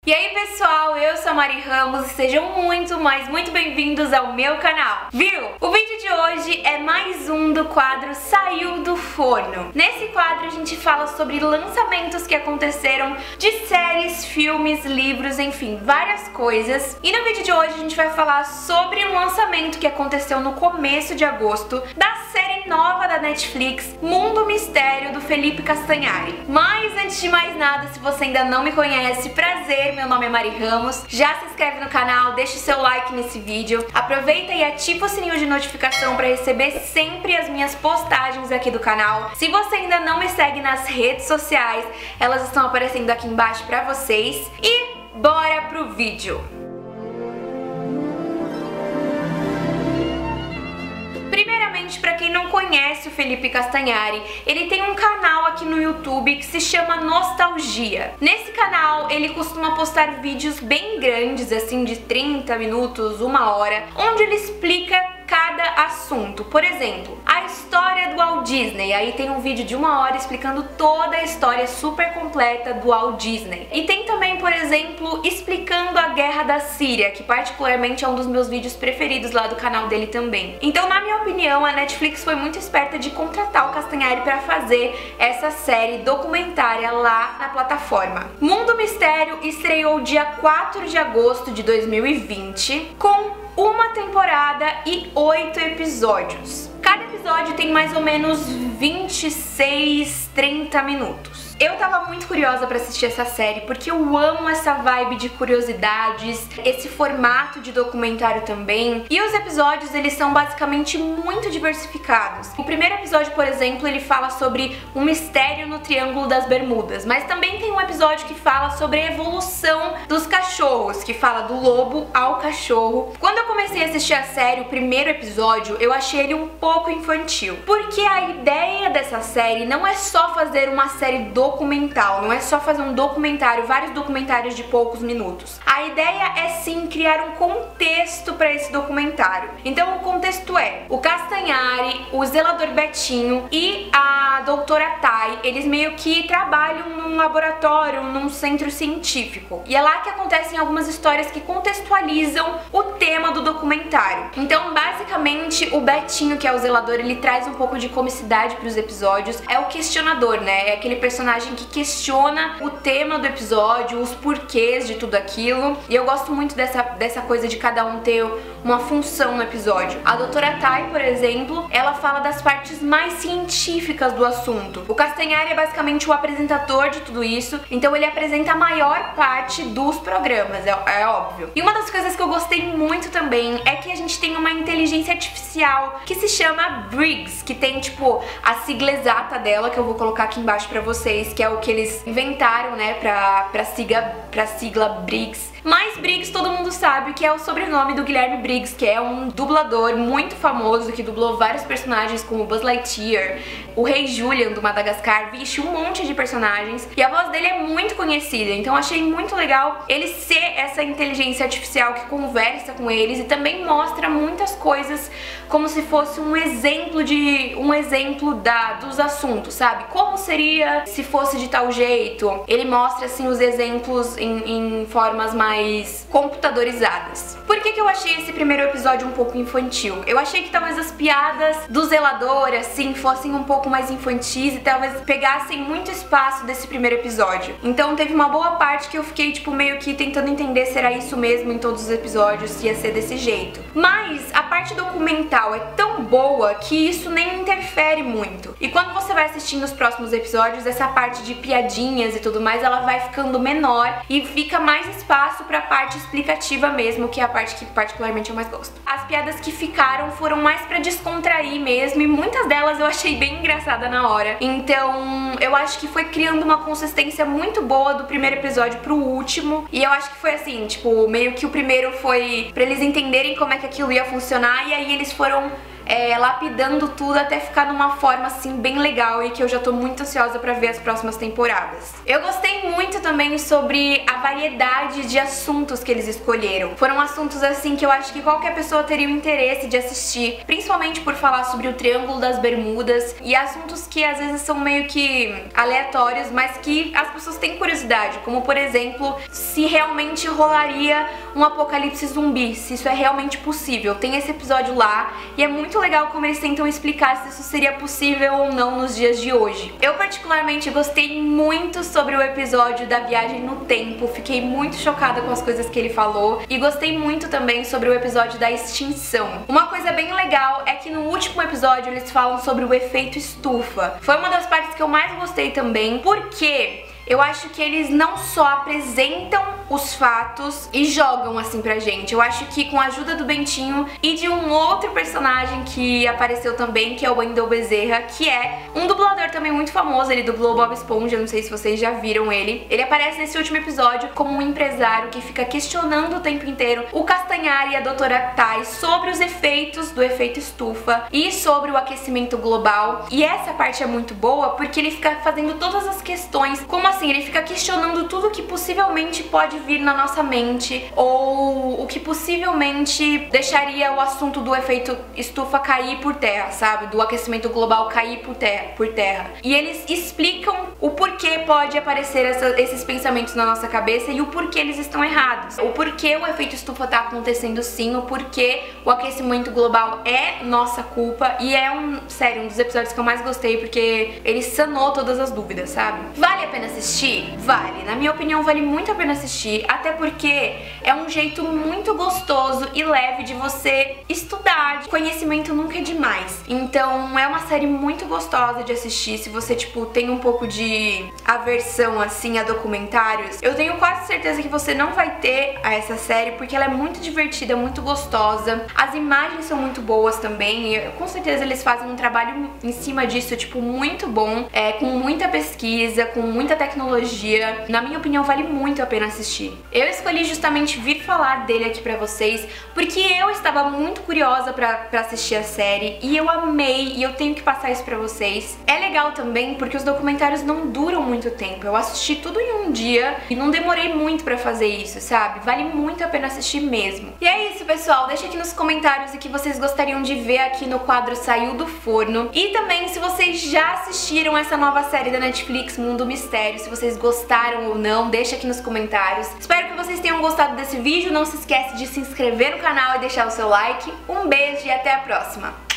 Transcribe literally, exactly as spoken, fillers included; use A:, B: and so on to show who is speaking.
A: E aí pessoal, eu sou a Mari Ramos e sejam muito, mas muito bem-vindos ao meu canal, viu? O vídeo de hoje é mais um do quadro Saiu do Forno. Nesse quadro a gente fala sobre lançamentos que aconteceram de séries, filmes, livros, enfim, várias coisas. E no vídeo de hoje a gente vai falar sobre um lançamento que aconteceu no começo de agosto da série nova da Netflix, Mundo Mistério, do Felipe Castanhari. Mas antes de mais nada, se você ainda não me conhece, prazer, meu nome é Mari Ramos. Já se inscreve no canal, deixa o seu like nesse vídeo, aproveita e ativa o sininho de notificação para receber sempre as minhas postagens aqui do canal. Se você ainda não me segue nas redes sociais, elas estão aparecendo aqui embaixo para vocês. E bora pro vídeo! Primeiramente, para quem não conhece o Felipe Castanhari, ele tem um canal aqui no YouTube que se chama Nostalgia. Nesse canal ele costuma postar vídeos bem grandes, assim de trinta minutos, uma hora, onde ele explica cada assunto. Por exemplo, a história do Walt Disney. Aí tem um vídeo de uma hora explicando toda a história super completa do Walt Disney. E tem também, por exemplo, explicando a Guerra da Síria, que particularmente é um dos meus vídeos preferidos lá do canal dele também. Então, na minha opinião, a Netflix foi muito esperta de contratar o Castanhari para fazer essa série documentária lá na plataforma. Mundo Mistério estreou dia quatro de agosto de dois mil e vinte com uma temporada e oito episódios. Cada episódio tem mais ou menos vinte e seis, trinta minutos. Eu tava muito curiosa pra assistir essa série porque eu amo essa vibe de curiosidades, esse formato de documentário também. E os episódios, eles são basicamente muito diversificados. O primeiro episódio, por exemplo, ele fala sobre um mistério no Triângulo das Bermudas, mas também tem um episódio que fala sobre a evolução dos cachorros, que fala do lobo ao cachorro. Quando eu comecei a assistir a série, o primeiro episódio, eu achei ele um pouco infantil, porque a ideia dessa série não é só fazer uma série documental documental, não é só fazer um documentário, vários documentários de poucos minutos. A ideia é sim criar um contexto para esse documentário. Então o contexto é o Castanhari, o zelador Betinho e a doutora Thay, eles meio que trabalham num laboratório, num centro científico. E é lá que acontecem algumas histórias que contextualizam o tema do documentário. Então basicamente o Betinho, que é o zelador, ele traz um pouco de comicidade para os episódios. É o questionador, né? É aquele personagem que questiona o tema do episódio, os porquês de tudo aquilo. E eu gosto muito dessa, dessa coisa de cada um ter uma função no episódio. A doutora Thay, por exemplo, ela fala das partes mais científicas do assunto. O Castanhari é basicamente o apresentador de tudo isso, então ele apresenta a maior parte dos programas, é, é óbvio. E uma das coisas que eu gostei muito também é que a gente tem uma inteligência artificial que se chama Briggs, que tem tipo a sigla exata dela, que eu vou colocar aqui embaixo pra vocês, que é o que eles inventaram, né, pra, pra, sigla, pra sigla Briggs. Mas Briggs todo mundo sabe que é o sobrenome do Guilherme Briggs, que é um dublador muito famoso, que dublou vários personagens como Buzz Lightyear, o Rei Julian do Madagascar, vixe, um monte de personagens. E a voz dele é muito conhecida, então achei muito legal ele ser essa inteligência artificial que conversa com eles e também mostra muitas coisas como se fosse um exemplo de um exemplo da, dos assuntos, sabe? Como seria se fosse de tal jeito. Ele mostra assim os exemplos em, em formas mais mais computadorizadas. Por que que eu achei esse primeiro episódio um pouco infantil? Eu achei que talvez as piadas do zelador, assim, fossem um pouco mais infantis e talvez pegassem muito espaço desse primeiro episódio. Então teve uma boa parte que eu fiquei, tipo, meio que tentando entender se era isso mesmo em todos os episódios, se ia ser desse jeito. Mas a parte documental é tão boa que isso nem interfere muito. E quando você vai assistindo os próximos episódios, essa parte de piadinhas e tudo mais, ela vai ficando menor e fica mais espaço pra parte explicativa mesmo, que é a parte que particularmente eu mais gosto. As piadas que ficaram foram mais pra descontrair mesmo, e muitas delas eu achei bem engraçada na hora. Então eu acho que foi criando uma consistência muito boa do primeiro episódio pro último, e eu acho que foi assim, tipo, meio que o primeiro foi pra eles entenderem como é que aquilo ia funcionar, e aí eles foram é, lapidando tudo até ficar numa forma assim bem legal e que eu já tô muito ansiosa pra ver as próximas temporadas. Eu gostei muito também sobre a variedade de assuntos que eles escolheram. Foram assuntos assim que eu acho que qualquer pessoa teria o interesse de assistir, principalmente por falar sobre o Triângulo das Bermudas e assuntos que às vezes são meio que aleatórios, mas que as pessoas têm curiosidade, como por exemplo, se realmente rolaria um apocalipse zumbi, se isso é realmente possível. Tem esse episódio lá e é muito legal como eles tentam explicar se isso seria possível ou não nos dias de hoje. Eu particularmente gostei muito sobre o episódio da viagem no tempo, fiquei muito chocada com as coisas que ele falou e gostei muito também sobre o episódio da extinção. Uma coisa bem legal é que no último episódio eles falam sobre o efeito estufa. Foi uma das partes que eu mais gostei também, porque eu acho que eles não só apresentam os fatos e jogam assim pra gente. Eu acho que com a ajuda do Bentinho e de um outro personagem que apareceu também, que é o Wendel Bezerra, que é um dublador também muito famoso, ele dublou Bob Esponja, não sei se vocês já viram ele. Ele aparece nesse último episódio como um empresário que fica questionando o tempo inteiro o Castanhari e a doutora Tai sobre os efeitos do efeito estufa e sobre o aquecimento global. E essa parte é muito boa porque ele fica fazendo todas as questões, como assim, ele fica questionando tudo que possivelmente pode vir na nossa mente ou o que possivelmente deixaria o assunto do efeito estufa cair por terra, sabe? Do aquecimento global cair por terra. Por terra. E eles explicam o porquê pode aparecer essa, esses pensamentos na nossa cabeça e o porquê eles estão errados. O porquê o efeito estufa tá acontecendo sim, o porquê o aquecimento global é nossa culpa e é um, sério, um dos episódios que eu mais gostei porque ele sanou todas as dúvidas, sabe? Vale a pena assistir? Vale. Na minha opinião, vale muito a pena assistir. Até porque é um jeito muito gostoso e leve de você estudar. Conhecimento nunca é demais. Então é uma série muito gostosa de assistir. Se você, tipo, tem um pouco de aversão, assim, a documentários, eu tenho quase certeza que você não vai ter a essa série, porque ela é muito divertida, muito gostosa. As imagens são muito boas também. E com certeza eles fazem um trabalho em cima disso, tipo, muito bom. É, com muita pesquisa, com muita tecnologia. Na minha opinião, vale muito a pena assistir. Eu escolhi justamente vir falar dele aqui pra vocês porque eu estava muito curiosa pra, pra assistir a série e eu amei e eu tenho que passar isso pra vocês. É legal também porque os documentários não duram muito tempo. Eu assisti tudo em um dia e não demorei muito pra fazer isso, sabe? Vale muito a pena assistir mesmo. E é isso, pessoal. Deixa aqui nos comentários o que vocês gostariam de ver aqui no quadro Saiu do Forno. E também se vocês já assistiram essa nova série da Netflix, Mundo Mistério, se vocês gostaram ou não, deixa aqui nos comentários. Espero que vocês tenham gostado desse vídeo, não se esquece de se inscrever no canal e deixar o seu like. Um beijo e até a próxima!